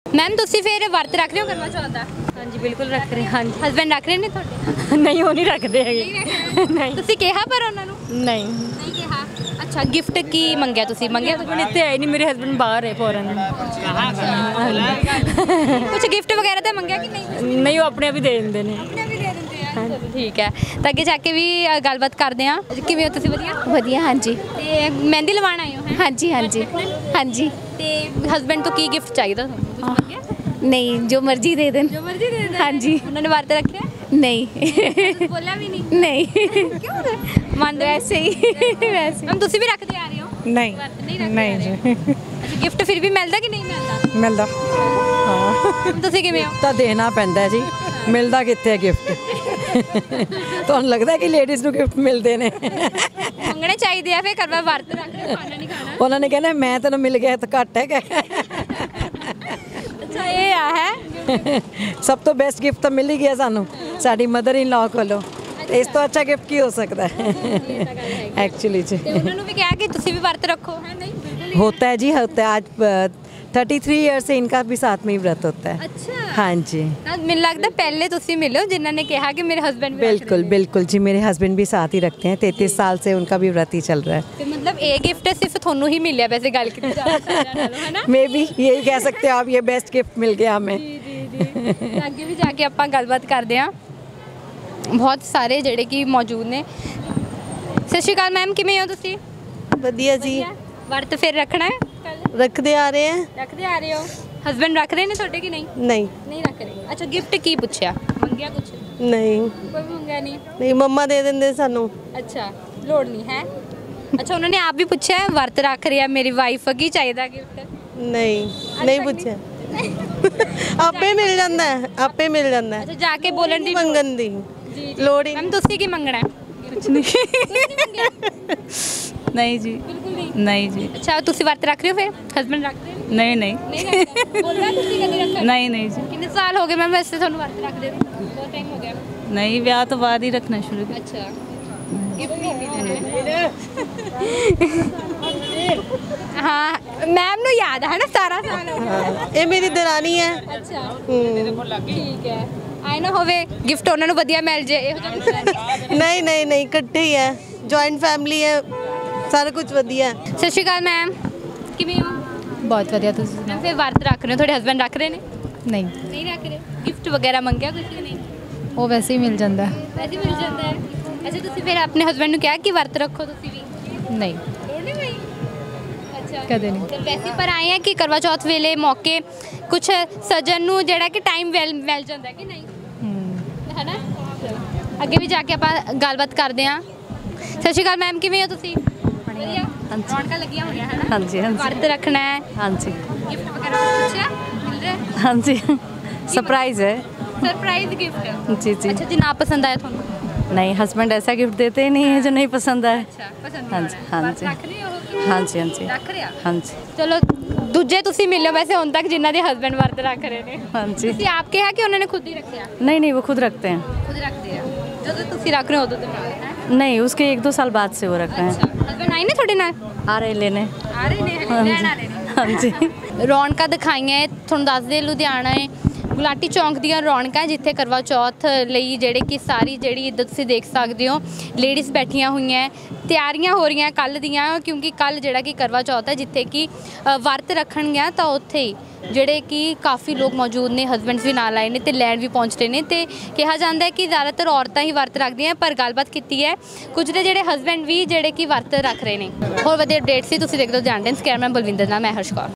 Ma'am तुसी फिर वर्त रख रहे हो करवा चौथ दा? हाँ जी बिल्कुल रख रहे। हाँ जी। हसबैंड रख रहे ने ਤੁਹਾਡੇ? नहीं वो नहीं रखते है। नहीं ਤੁਸੀਂ ਕਿਹਾ ਪਰ ਉਹਨਾਂ ਨੂੰ? नहीं ਨਹੀਂ ਕਿਹਾ। ਅੱਛਾ ਗਿਫਟ ਕੀ ਮੰਗਿਆ ਤੁਸੀਂ? ਮੰਗਿਆ हस्बैंड इतने है नहीं, मेरे हस्बैंड बाहर है फॉरेन। ਕੁਝ ਗਿਫਟ ਵਗੈਰਾ ਤਾਂ ਮੰਗਿਆ ਕਿ ਨਹੀਂ? नहीं वो अपने अभी दे देंगे ने। ਆਪਣੇ ਵੀ ਦੇ ਦਿੰਦੇ ਆ। ਚਲੋ ਠੀਕ ਹੈ ਤਾਂ ਅੱਗੇ ਜਾ ਕੇ ਵੀ ਗੱਲਬਾਤ ਕਰਦੇ ਆ। ਕਿਵੇਂ ਹੋ ਤੁਸੀਂ? ਵਧੀਆ ਵਧੀਆ ਹਾਂਜੀ ਤੇ ਮਹਿੰਦੀ ਲਵਾਉਣ ਆਏ ਹੋ ਹੈ? ਹਾਂਜੀ ਹਾਂਜੀ ਹਾਂਜੀ ਤੇ ਹਸਬੈਂਡ ਤੋਂ ਕੀ ਗਿਫਟ ਚਾਹੀਦਾ ਤੁਹਾਨੂੰ? ਤੁਸੀਂ ਮੰਗਿਆ? ਨਹੀਂ ਜੋ ਮਰਜ਼ੀ ਦੇ ਦੇਣ ਜੋ ਮਰਜ਼ੀ ਦੇ ਦਿੰਦੇ ਹਾਂਜੀ ਉਹਨਾਂ ਨੇ ਵਰਤ ਰੱਖਿਆ? ਨਹੀਂ ਤੁਸੀਂ ਬੋਲਿਆ ਵੀ ਨਹੀਂ? ਨਹੀਂ ਕਿਉਂ? ਮੰਨਦੇ ਵੈਸੇ ਹੀ ਵੈਸੇ ਮੈਮ ਤੁਸੀਂ ਵੀ ਰੱਖਦੇ ਆ ਰਹੇ ਹੋ? नहीं ਵਰਤ ਨਹੀਂ ਰੱਖਦੇ नहीं ਆ ਰਹੇ? जी ਅੱਛਾ ਗਿਫਟ ਫਿਰ ਵੀ ਮਿਲਦਾ ਕਿ ਨਹੀਂ ਮਿਲਦਾ? मिलता हाँ ਤੁਸੀਂ ਕਿਵੇਂ ਹੋ? ਤਾਂ ਦੇਣਾ ਪੈਂਦਾ ਜੀ ਮਿਲਦਾ ਕਿੱਥੇ ਗਿਫਟ ਤੁਹਾਨੂੰ ਲੱਗਦਾ ਕਿ ਲੇਡੀਜ਼ ਨੂੰ ਗਿਫਟ ਮਿਲਦੇ ਨੇ ਮੰਗਣੇ ਚਾਹੀਦੇ ਆ ਫਿਰ ਕਰਵਾ ਵਰਤ ਰੱਖ ਕੇ ਖਾਣਾ ਨਹੀਂ ਖਾਣਾ। ਉਹਨਾਂ ਨੇ ਕਹਿਣਾ ਮੈਂ ਤੈਨੂੰ ਮਿਲ ਗਿਆ ਤਾਂ ਘੱਟ ਹੈਗਾ ਅੱਛਾ ਇਹ ਆ ਹੈ ਸਭ ਤੋਂ ਬੈਸਟ ਗਿਫਟ ਤਾਂ ਮਿਲ ਹੀ ਗਿਆ ਸਾਨੂੰ ਸਾਡੀ ਮਦਰ ਇਨ ਲਾ ਕੋਲੋਂ ਇਸ ਤੋਂ ਅੱਛਾ ਗਿਫਟ ਕੀ ਹੋ ਸਕਦਾ ਹੈ एक्चुअली जी ਤੇ ਉਹਨਾਂ ਨੂੰ ਵੀ ਕਿਹਾ ਕਿ ਤੁਸੀਂ ਵੀ ਵਰਤ ਰੱਖੋ ਹੈ? नहीं बिल्कुल होता है जी होता है आज 33 ईयर से इनका भी साथ में ही व्रत होता है अच्छा हाँ जी ਤਾਂ ਮੈਨੂੰ ਲੱਗਦਾ ਪਹਿਲੇ ਤੁਸੀਂ ਮਿਲਿਓ ਜਿਨ੍ਹਾਂ ਨੇ ਕਿਹਾ ਕਿ ਮੇਰੇ ਹਸਬੈਂਡ ਵੀ बिल्कुल बिल्कुल जी मेरे हस्बैंड भी साथ ही रखते हैं 33 साल से उनका भी व्रत ही चल रहा है ਤੇ ਮਤਲਬ ਇਹ ਗਿਫਟ ਸਿਰਫ ਤੁਹਾਨੂੰ ਹੀ ਮਿਲਿਆ ਵੈਸੇ ਗੱਲ ਕੀਤੀ ਜਾਵੇ ਸਾਰਿਆਂ ਨਾਲੋਂ ਹੈ ਨਾ? मे भी यही कह सकते हो आप ये बेस्ट गिफ्ट मिल गया हमें ਜੀ ਤਾਂ ਅੱਗੇ ਵੀ ਜਾ ਕੇ ਆਪਾਂ ਗੱਲਬਾਤ ਕਰਦੇ ਹਾਂ। ਬਹੁਤ ਸਾਰੇ ਜਿਹੜੇ ਕਿ ਮੌਜੂਦ ਨੇ। ਸਤਿ ਸ਼੍ਰੀ ਅਕਾਲ ਮੈਮ ਕਿਵੇਂ ਹੋ ਤੁਸੀਂ? ਵਧੀਆ ਜੀ ਵਰਤ ਫਿਰ ਰੱਖਣਾ ਹੈ ਕੱਲ? ਰੱਖਦੇ ਆ ਰਹੇ ਆ ਰੱਖਦੇ ਆ ਰਹੇ ਹੋ? ਹਸਬੈਂਡ ਰੱਖ ਰਹੇ ਨੇ ਤੁਹਾਡੇ ਕਿ ਨਹੀਂ? ਨਹੀਂ ਨਹੀਂ ਰੱਖ ਰਹੇ। ਅੱਛਾ ਗਿਫਟ ਕੀ ਪੁੱਛਿਆ? ਮੰਗਿਆ ਕੁਝ? ਨਹੀਂ ਕੋਈ ਮੰਗਿਆ ਨਹੀਂ? ਨਹੀਂ ਮੰਮਾ ਦੇ ਦਿੰਦੇ ਸਾਨੂੰ ਅੱਛਾ ਲੋੜ ਨਹੀਂ ਹੈ। ਅੱਛਾ ਉਹਨਾਂ ਨੇ ਆਪ ਵੀ ਪੁੱਛਿਆ ਵਰਤ ਰੱਖ ਰਿਹਾ ਮੇਰੀ ਵਾਈਫ ਕੀ ਚਾਹੀਦਾ ਗਿਫਟ? ਨਹੀਂ ਨਹੀਂ ਪੁੱਛਿਆ ਆਪੇ ਮਿਲ ਜਾਂਦਾ ਹੈ ਆਪੇ ਮਿਲ ਜਾਂਦਾ ਹੈ ਅੱਛਾ ਜਾ ਕੇ ਬੋਲਣ ਦੀ ਮੰਗਣ ਦੀ ਜੀ ਲੋੜ ਹੀ ਮੈਮ ਤੁਸੀਂ ਕੀ ਮੰਗਣਾ ਹੈ? कुछ नहीं नहीं जी ਬਿਲਕੁਲ ਨਹੀਂ। नहीं जी ਅੱਛਾ ਤੁਸੀਂ ਵਰਤ ਰੱਖ ਰਹੇ ਹੋ ਫਿਰ? ਹਸਬੈਂਡ ਰੱਖ ਰਹੇ ਨੇ? नहीं नहीं ਨਹੀਂ ਰੱਖਦਾ ਬੋਲ ਰਿਹਾ ਤੁਸੀਂ ਕਦੀ ਰੱਖਿਆ? नहीं नहीं जी ਕਿੰਨੇ ਸਾਲ ਹੋ ਗਏ ਮੈਮ ਵੈਸੇ ਤੁਹਾਨੂੰ ਵਰਤ ਰੱਖਦੇ ਨੂੰ? ਬਹੁਤ ਟਾਈਮ ਹੋ ਗਿਆ। नहीं ब्याह तो बाद ही रखना शुरू किया। ਅੱਛਾ ਗਿਫਟ ਨਹੀਂ ਮਿਲਿਆ ਹਾਂ ਮੈਮ ਨੂੰ ਯਾਦ ਹੈ ਨਾ ਸਾਰਾ ਸਾਲ ਹੋ ਗਿਆ। ਇਹ ਮੇਰੀ ਦਰਾਨੀ ਹੈ ਅੱਛਾ ਠੀਕ ਹੈ ਆਏ ਨਾ ਹੋਵੇ ਗਿਫਟ ਉਹਨਾਂ ਨੂੰ ਵਧੀਆ ਮਿਲ ਜੇ ਇਹੋ ਜਿਹਾ ਕੁਛ ਨਹੀਂ। ਨਹੀਂ ਨਹੀਂ ਨਹੀਂ ਇਕੱਠੇ ਹੀ ਹੈ ਜੁਆਇੰਟ ਫੈਮਿਲੀ ਹੈ ਸਾਰਾ ਕੁਝ ਵਧੀਆ ਹੈ। ਸਤਿ ਸ਼੍ਰੀ ਅਕਾਲ ਮੈਮ ਕਿਵੇਂ ਹੋ? बहुत वधिया तुसीं ਮੈਮ ਫਿਰ ਵਰਤ ਰੱਖ ਰਹੇ ਹੋ ਤੁਹਾਡੇ ਹਸਬੈਂਡ ਰੱਖ ਰਹੇ ਨੇ? नहीं ਨਹੀਂ ਰੱਖ ਰਹੇ। ਗਿਫਟ ਵਗੈਰਾ ਮੰਗਿਆ ਕੁਝ ਕਿ ਨਹੀਂ? वो वैसे ही मिल जाता है। ਵੈਸੇ ਮਿਲ ਜਾਂਦਾ ਹੈ। ਅੱਛਾ ਤੁਸੀਂ ਫਿਰ ਆਪਣੇ ਹਸਬੈਂਡ ਨੂੰ ਕਿਹਾ ਕਿ ਵਰਤ ਰੱਖੋ ਤੁਸੀਂ ਵੀ? नहीं ਲੋੜ ਨਹੀਂ ਪਈ? ਅੱਛਾ ਕਦੇ ਨਹੀਂ। ਤੇ ਵੈਸੇ ਪਰ ਆਏ ਆ ਕਿ ਕਰਵਾ ਚੌਥ ਵੇਲੇ ਮੌਕੇ ਕੁਝ ਸਜਣ ਨੂੰ ਜਿਹੜਾ ਕਿ ਟਾਈਮ ਮਿਲ ਜਾਂਦਾ ਕਿ ਨਹੀਂ ਹੈ ਨਾ? ਅੱਗੇ ਵੀ ਜਾ ਕੇ ਆਪਾਂ ਗੱਲਬਾਤ ਕਰਦੇ ਹਾਂ। ਸਤਿ ਸ਼੍ਰੀ ਅਕਾਲ ਮੈਮ ਕਿਵੇਂ ਹੋ ਤੁਸੀਂ? ਵਧੀਆ ਰੌਣਕਾਂ ਲੱਗੀਆਂ ਹੋਈਆਂ ਹੈ ਨਾ? ਹਾਂਜੀ ਹਾਂਜੀ ਵਰਤ ਰੱਖਣਾ ਹੈ ਹਾਂਜੀ ਗਿਫਟ ਵਗੈਰਾ ਕੁਛ ਪੁੱਛਿਆ ਮਿਲ ਰਿਹਾ? ਹਾਂਜੀ सरप्राइज है ਸਰਪ੍ਰਾਈਜ਼ ਗਿਫਟ? जी जी ਅੱਛਾ ਜੇ ਨਾ ਪਸੰਦ ਆਇਆ ਤੁਹਾਨੂੰ? नहीं हस्बैंड ऐसा गिफ्ट देते ही नहीं है जो नहीं पसंद है। ਅੱਛਾ ਪਸੰਦ ਹਾਂਜੀ, ਹਾਂਜੀ। ਰੱਖ ਰਹੇ ਹੋ? ਹਾਂਜੀ ਹਾਂਜੀ ਰੱਖ ਰਿਹਾ ਹਾਂਜੀ ਚਲੋ ਦੂਜੇ ਤੁਸੀਂ ਮਿਲਿਓ ਵੈਸੇ ਹੁਣ ਤੱਕ ਜਿਨ੍ਹਾਂ ਦੇ ਹਸਬੈਂਡ ਵਰਤ ਰੱਖ ਰਹੇ ਨੇ? ਹਾਂਜੀ ਤੁਸੀਂ ਆਪ ਕਿਹਾ ਕਿ ਉਹਨਾਂ ਨੇ ਖੁਦ ਹੀ ਰੱਖਿਆ? नहीं नहीं वो खुद रखते हैं। ਖੁਦ ਰੱਖਦੇ ਆ ਜਦੋਂ ਤੁਸੀਂ ਰੱਖ ਰਹੇ ਹੋ ਉਦੋਂ ਤੋਂ ਨਾਲ ਹੈ? नहीं उसके 1-2 साल बाद से वो रख रहे हैं। ਅੱਛਾ ਹਸਬੈਂਡ ਆਏ ਨੇ ਤੁਹਾਡੇ ਨਾਲ? आ रहे लेने। ਆ ਰਹੇ ਨੇ ਲੈਣ ਆ ਰਹੇ ਨੇ। ਹਾਂਜੀ ਰੌਣਕਾਂ ਦਿਖਾਈਆਂ ਹੈ ਤੁਹਾਨੂੰ ਦੱਸਦੇ ਲੁਧਿਆਣਾ ਹੈ ਗੁਲਾਟੀ ਚੌਂਕ ਦੀਆਂ ਰੌਣਕਾਂ ਜਿੱਥੇ ਕਰਵਾ ਚੌਥ ਲਈ ਜਿਹੜੇ ਕਿ ਸਾਰੀ ਜਿਹੜੀ ਇੱਦਾਂ ਤੁਸੀਂ ਦੇਖ ਸਕਦੇ ਹੋ ਲੇਡੀਜ਼ ਬੈਠੀਆਂ ਹੋਈਆਂ ਤਿਆਰੀਆਂ ਹੋ ਰਹੀਆਂ ਕੱਲ੍ਹ ਦੀਆਂ ਕਿਉਂਕਿ ਕੱਲ੍ਹ ਜਿਹੜਾ ਕਿ ਕਰਵਾ ਚੌਥ ਹੈ ਜਿੱਥੇ ਕਿ ਵਰਤ ਰੱਖਣਗੀਆਂ ਤਾਂ ਉੱਥੇ ਹੀ ਜਿਹੜੇ ਕਿ ਕਾਫੀ ਲੋਕ ਮੌਜੂਦ ਨੇ ਹਸਬੈਂਡਸ ਵੀ ਨਾਲ ਆਏ ਨੇ ਤੇ ਲੈਣ ਵੀ ਪਹੁੰਚ ਰਹੇ ਨੇ ਤੇ ਕਿਹਾ ਜਾਂਦਾ ਹੈ ਕਿ ਜ਼ਿਆਦਾਤਰ ਔਰਤਾਂ ਹੀ ਵਰਤ ਰੱਖਦੀਆਂ ਪਰ ਗੱਲਬਾਤ ਕੀਤੀ ਹੈ ਕੁਝ ਦੇ ਜਿਹੜੇ ਹਸਬੈਂਡ ਵੀ ਜਿਹੜੇ ਕਿ ਵਰਤ ਰੱਖ ਰਹੇ ਨੇ। ਹੋਰ ਵਧੀਆ ਅਪਡੇਟ ਸੀ ਤੁਸੀਂ ਦੇਖਦੇ ਹੋ ਜਾਣਦੇ ਸਕੈਰਮੈਨ ਬਲਵਿੰਦਰ ਨਾਲ ਮੈਂ ਹਰਸ਼ ਕੌਰ।